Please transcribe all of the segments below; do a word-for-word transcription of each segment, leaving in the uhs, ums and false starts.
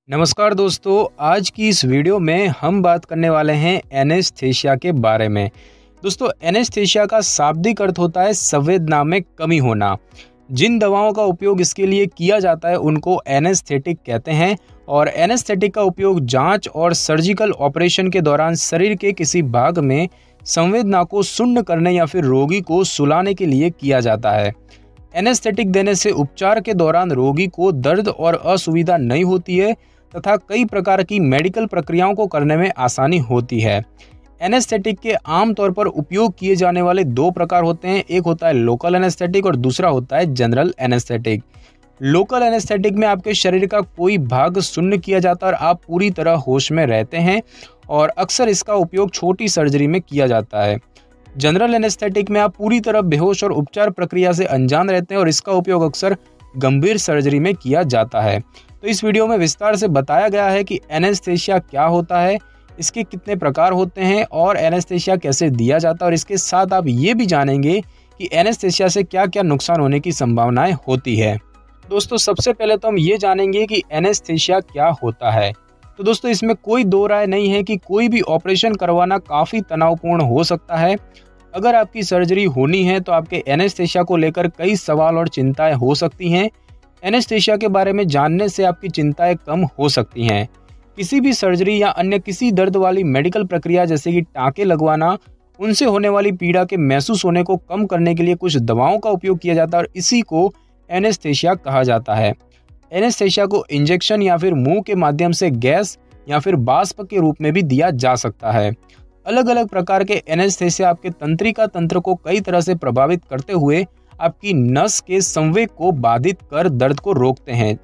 नमस्कार दोस्तों, आज की इस वीडियो में हम बात करने वाले हैं एनेस्थीसिया के बारे में। दोस्तों, एनेस्थीसिया का शाब्दिक अर्थ होता है संवेदना में कमी होना। जिन दवाओं का उपयोग इसके लिए किया जाता है उनको एनेस्थेटिक कहते हैं और एनेस्थेटिक का उपयोग जांच और सर्जिकल ऑपरेशन के दौरान शरीर के किसी भाग में संवेदना को शून्य करने या फिर रोगी को सुलाने के लिए किया जाता है। एनेस्थेटिक देने से उपचार के दौरान रोगी को दर्द और असुविधा नहीं होती है तथा कई प्रकार की मेडिकल प्रक्रियाओं को करने में आसानी होती है। एनेस्थेटिक के आमतौर पर उपयोग किए जाने वाले दो प्रकार होते हैं, एक होता है लोकल एनेस्थेटिक और दूसरा होता है जनरल एनेस्थेटिक। लोकल एनेस्थेटिक में आपके शरीर का कोई भाग शून्य किया जाता है और आप पूरी तरह होश में रहते हैं और अक्सर इसका उपयोग छोटी सर्जरी में किया जाता है। जनरल एनेस्थेटिक में आप पूरी तरह बेहोश और उपचार प्रक्रिया से अनजान रहते हैं और इसका उपयोग अक्सर गंभीर सर्जरी में किया जाता है। तो इस वीडियो में विस्तार से बताया गया है कि एनेस्थीसिया क्या होता है, इसके कितने प्रकार होते हैं और एनेस्थीसिया कैसे दिया जाता है, और इसके साथ आप ये भी जानेंगे कि एनेस्थीसिया से क्या क्या नुकसान होने की संभावनाएं होती है। दोस्तों, सबसे पहले तो हम ये जानेंगे कि एनेस्थीसिया क्या होता है। तो दोस्तों, इसमें कोई दो राय नहीं है कि कोई भी ऑपरेशन करवाना काफ़ी तनावपूर्ण हो सकता है। अगर आपकी सर्जरी होनी है तो आपके एनेस्थीसिया को लेकर कई सवाल और चिंताएं हो सकती हैं। एनेस्थीसिया के बारे में जानने से आपकी चिंताएं कम हो सकती हैं। किसी भी सर्जरी या अन्य किसी दर्द वाली मेडिकल प्रक्रिया जैसे कि टाँके लगवाना, उनसे होने वाली पीड़ा के महसूस होने को कम करने के लिए कुछ दवाओं का उपयोग किया जाता है और इसी को एनेस्थीसिया कहा जाता है। एनेस्थीसिया को इंजेक्शन या फिर मुंह के माध्यम से गैस या फिर वाष्प के रूप में भी दिया जा सकता है। अलग अलग प्रकार के एनेस्थीसिया आपके तंत्रिका तंत्र को कई तरह से प्रभावित करते हुए आपकी नस के संवेग को बाधित कर दर्द को रोकते हैं।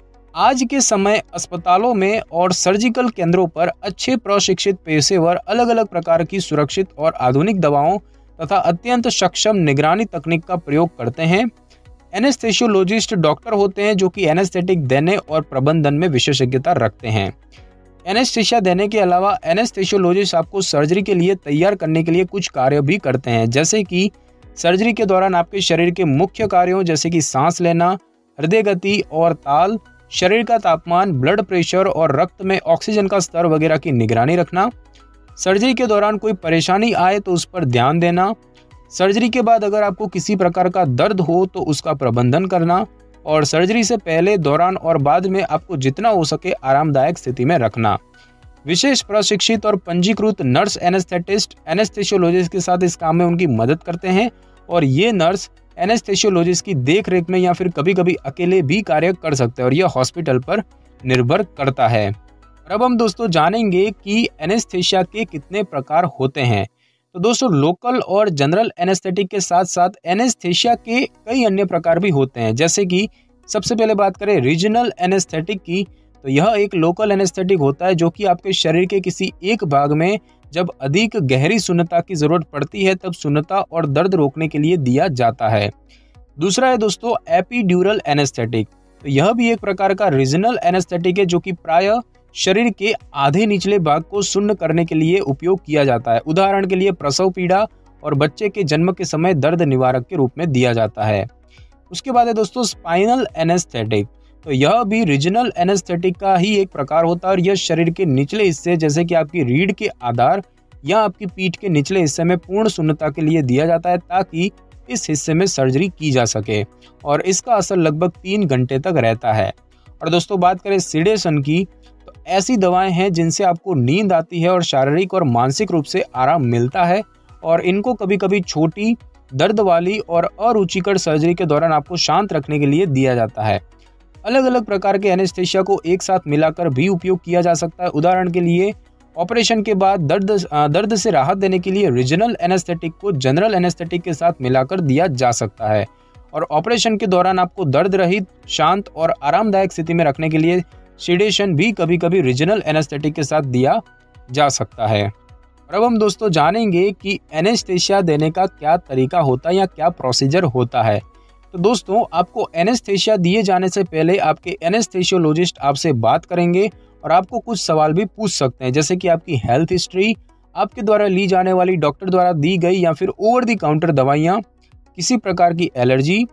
आज के समय अस्पतालों में और सर्जिकल केंद्रों पर अच्छे प्रशिक्षित पेशेवर अलग अलग प्रकार की सुरक्षित और आधुनिक दवाओं तथा अत्यंत सक्षम निगरानी तकनीक का प्रयोग करते हैं। एनेस्थेसियोलॉजिस्ट डॉक्टर होते हैं जो कि एनेस्थेटिक देने और प्रबंधन में विशेषज्ञता रखते हैं। एनेस्थीसिया देने के अलावा एनेस्थेसियोलॉजिस्ट आपको सर्जरी के लिए तैयार करने के लिए कुछ कार्य भी करते हैं, जैसे कि सर्जरी के दौरान आपके शरीर के मुख्य कार्यों जैसे कि सांस लेना, हृदय गति और ताल, शरीर का तापमान, ब्लड प्रेशर और रक्त में ऑक्सीजन का स्तर वगैरह की निगरानी रखना। सर्जरी के दौरान कोई परेशानी आए तो उस पर ध्यान देना। सर्जरी के बाद अगर आपको किसी प्रकार का दर्द हो तो उसका प्रबंधन करना और सर्जरी से पहले, दौरान और बाद में आपको जितना हो सके आरामदायक स्थिति में रखना। विशेष प्रशिक्षित और पंजीकृत नर्स एनेस्थेटिस्ट एनेस्थेसियोलॉजिस्ट के साथ इस काम में उनकी मदद करते हैं और ये नर्स एनेस्थेसियोलॉजिस्ट की देखरेख में या फिर कभी कभी अकेले भी कार्य कर सकते हैं और यह हॉस्पिटल पर निर्भर करता है। और अब हम दोस्तों जानेंगे कि एनेस्थीसिया के कितने प्रकार होते हैं। तो दोस्तों, लोकल और जनरल एनेस्थेटिक के साथ साथ एनेस्थीसिया के कई अन्य प्रकार भी होते हैं, जैसे कि सबसे पहले बात करें रीजनल एनेस्थेटिक की, तो यह एक लोकल एनेस्थेटिक होता है जो कि आपके शरीर के किसी एक भाग में जब अधिक गहरी शून्यता की जरूरत पड़ती है तब शून्यता और दर्द रोकने के लिए दिया जाता है। दूसरा है दोस्तों एपिड्यूरल एनेस्थेटिक, तो यह भी एक प्रकार का रीजनल एनेस्थेटिक है जो कि प्रायः शरीर के आधे निचले भाग को शून्य करने के लिए उपयोग किया जाता है। उदाहरण के लिए प्रसव पीड़ा और बच्चे के जन्म के समय दर्द निवारक के रूप में दिया जाता है। उसके बाद है दोस्तों स्पाइनल एनेस्थेटिक, तो यह भी रीजनल एनेस्थेटिक का ही एक प्रकार होता है और यह शरीर के निचले हिस्से जैसे कि आपकी रीढ़ के आधार या आपकी पीठ के निचले हिस्से में पूर्ण शून्यता के लिए दिया जाता है ताकि इस हिस्से में सर्जरी की जा सके और इसका असर लगभग तीन घंटे तक रहता है। और दोस्तों, बात करें सिडेशन की, तो ऐसी दवाएं हैं जिनसे आपको नींद आती है और शारीरिक और मानसिक रूप से आराम मिलता है और इनको कभी कभी छोटी दर्द वाली और अरुचिकर सर्जरी के दौरान आपको शांत रखने के लिए दिया जाता है। अलग अलग प्रकार के एनेस्थीसिया को एक साथ मिलाकर भी उपयोग किया जा सकता है। उदाहरण के लिए ऑपरेशन के बाद दर्द दर्द से राहत देने के लिए रीजनल एनेस्थेटिक को जनरल एनेस्थेटिक के साथ मिलाकर दिया जा सकता है और ऑपरेशन के दौरान आपको दर्द रहित, शांत और आरामदायक स्थिति में रखने के लिए सिडेशन भी कभी कभी रीजनल एनेस्थेटिक के साथ दिया जा सकता है। और अब हम दोस्तों जानेंगे कि एनेस्थीसिया देने का क्या तरीका होता है या क्या प्रोसीजर होता है। तो दोस्तों, आपको एनेस्थीसिया दिए जाने से पहले आपके एनेस्थेसियोलॉजिस्ट आपसे बात करेंगे और आपको कुछ सवाल भी पूछ सकते हैं, जैसे कि आपकी हेल्थ हिस्ट्री, आपके द्वारा ली जाने वाली डॉक्टर द्वारा दी गई या फिर ओवर द काउंटर दवाइयाँ, किसी प्रकार की एलर्जी,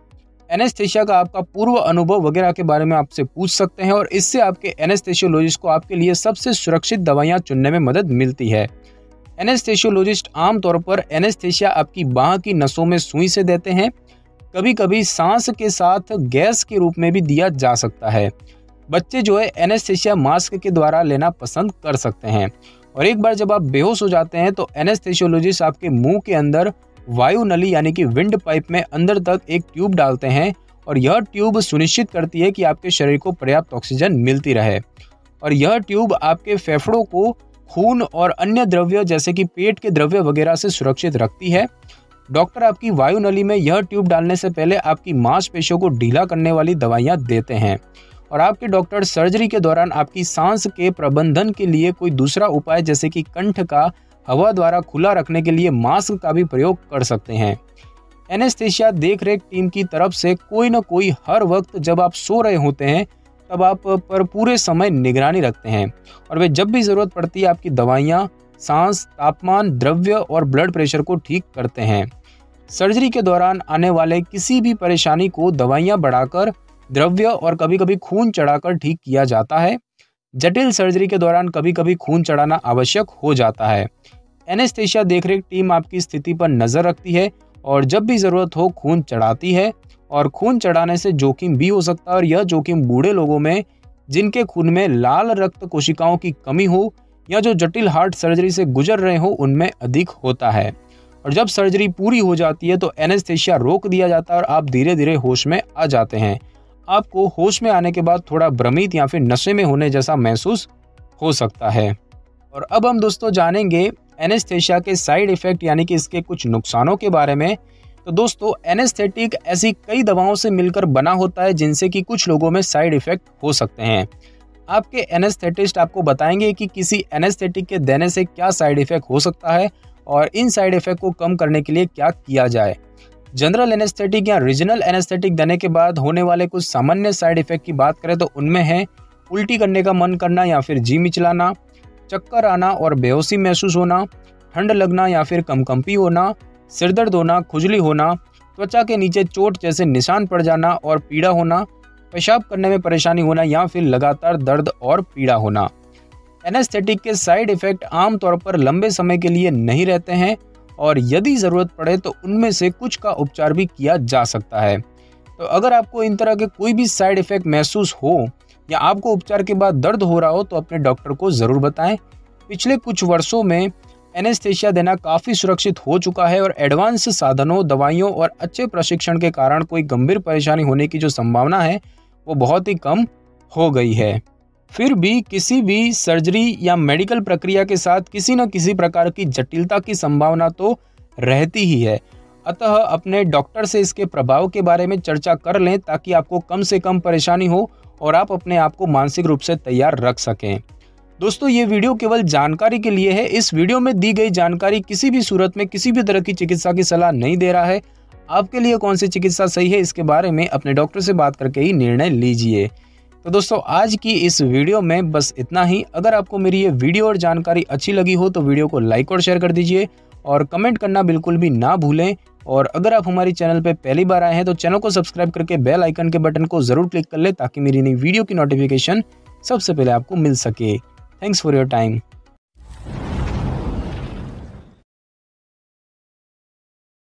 एनेस्थेशिया का आपका पूर्व अनुभव वगैरह के बारे में आपसे पूछ सकते हैं और इससे आपके एनेस्थेशियोलॉजिस्ट को आपके लिए सबसे सुरक्षित दवाइयाँ चुनने में मदद मिलती है। एनेस्थेशियोलॉजिस्ट आमतौर पर एनेस्थेशिया आपकी बाह की नसों में सुई से देते हैं। कभी कभी सांस के साथ गैस के रूप में भी दिया जा सकता है। बच्चे जो है एनेस्थेशिया मास्क के द्वारा लेना पसंद कर सकते हैं और एक बार जब आप बेहोश हो जाते हैं तो एनेस्थेशियोलॉजिस्ट आपके मुंह के अंदर वायु नली यानी कि विंड पाइप में अंदर तक एक ट्यूब डालते हैं और यह ट्यूब सुनिश्चित करती है कि आपके शरीर को पर्याप्त ऑक्सीजन मिलती रहे और यह ट्यूब आपके फेफड़ों को खून और अन्य द्रव्य जैसे कि पेट के द्रव्य वगैरह से सुरक्षित रखती है। डॉक्टर आपकी वायु नली में यह ट्यूब डालने से पहले आपकी मांसपेशियों को ढीला करने वाली दवाइयाँ देते हैं और आपके डॉक्टर सर्जरी के दौरान आपकी सांस के प्रबंधन के लिए कोई दूसरा उपाय जैसे कि कंठ का हवा द्वारा खुला रखने के लिए मास्क का भी प्रयोग कर सकते हैं। एनेस्थेशिया देखरेख टीम की तरफ से कोई न कोई हर वक्त जब आप सो रहे होते हैं तब आप पर पूरे समय निगरानी रखते हैं और वे जब भी ज़रूरत पड़ती है आपकी दवाइयाँ, सांस, तापमान, द्रव्य और ब्लड प्रेशर को ठीक करते हैं। सर्जरी के दौरान आने वाले किसी भी परेशानी को दवाइयाँ बढ़ाकर, द्रव्य और कभी कभी खून चढ़ाकर ठीक किया जाता है। जटिल सर्जरी के दौरान कभी कभी खून चढ़ाना आवश्यक हो जाता है। एनेस्थेशिया देखरेख टीम आपकी स्थिति पर नज़र रखती है और जब भी ज़रूरत हो खून चढ़ाती है और खून चढ़ाने से जोखिम भी हो सकता है और यह जोखिम बूढ़े लोगों में जिनके खून में लाल रक्त कोशिकाओं की कमी हो या जो जटिल हार्ट सर्जरी से गुजर रहे हो उनमें अधिक होता है। और जब सर्जरी पूरी हो जाती है तो एनेस्थेशिया रोक दिया जाता है और आप धीरे धीरे होश में आ जाते हैं। आपको होश में आने के बाद थोड़ा भ्रमित या फिर नशे में होने जैसा महसूस हो सकता है। और अब हम दोस्तों जानेंगे एनेस्थेशिया के साइड इफ़ेक्ट यानी कि इसके कुछ नुकसानों के बारे में। तो दोस्तों एनेस्थेटिक ऐसी कई दवाओं से मिलकर बना होता है जिनसे कि कुछ लोगों में साइड इफ़ेक्ट हो सकते हैं। आपके एनेस्थेटिस्ट आपको बताएंगे कि किसी एनेस्थेटिक के देने से क्या साइड इफ़ेक्ट हो सकता है और इन साइड इफ़ेक्ट को कम करने के लिए क्या किया जाए। जनरल एनेस्थेटिक या रीजनल एनेस्थेटिक देने के बाद होने वाले कुछ सामान्य साइड इफ़ेक्ट की बात करें तो उनमें है उल्टी करने का मन करना या फिर जी मिचलाना, चक्कर आना और बेहोशी महसूस होना, ठंड लगना या फिर कंपकंपी होना, सिरदर्द होना, खुजली होना, त्वचा के नीचे चोट जैसे निशान पड़ जाना और पीड़ा होना, पेशाब करने में परेशानी होना या फिर लगातार दर्द और पीड़ा होना। एनेस्थेटिक के साइड इफ़ेक्ट आमतौर पर लंबे समय के लिए नहीं रहते हैं और यदि ज़रूरत पड़े तो उनमें से कुछ का उपचार भी किया जा सकता है। तो अगर आपको इन तरह के कोई भी साइड इफ़ेक्ट महसूस हो या आपको उपचार के बाद दर्द हो रहा हो तो अपने डॉक्टर को ज़रूर बताएं। पिछले कुछ वर्षों में एनेस्थेशिया देना काफ़ी सुरक्षित हो चुका है और एडवांस साधनों, दवाइयों और अच्छे प्रशिक्षण के कारण कोई गंभीर परेशानी होने की जो संभावना है वो बहुत ही कम हो गई है। फिर भी किसी भी सर्जरी या मेडिकल प्रक्रिया के साथ किसी न किसी प्रकार की जटिलता की संभावना तो रहती ही है। अतः अपने डॉक्टर से इसके प्रभाव के बारे में चर्चा कर लें ताकि आपको कम से कम परेशानी हो और आप अपने आप को मानसिक रूप से तैयार रख सकें। दोस्तों ये वीडियो केवल जानकारी के लिए है। इस वीडियो में दी गई जानकारी किसी भी सूरत में किसी भी तरह की चिकित्सा की सलाह नहीं दे रहा है। आपके लिए कौन सी चिकित्सा सही है इसके बारे में अपने डॉक्टर से बात करके ही निर्णय लीजिए। तो दोस्तों आज की इस वीडियो में बस इतना ही। अगर आपको मेरी ये वीडियो और जानकारी अच्छी लगी हो तो वीडियो को लाइक और शेयर कर दीजिए और कमेंट करना बिल्कुल भी ना भूलें। और अगर आप हमारी चैनल पर पहली बार आए हैं तो चैनल को सब्सक्राइब करके बेल आइकन के बटन को ज़रूर क्लिक कर ले ताकि मेरी नई वीडियो की नोटिफिकेशन सबसे पहले आपको मिल सके। Thanks for your time.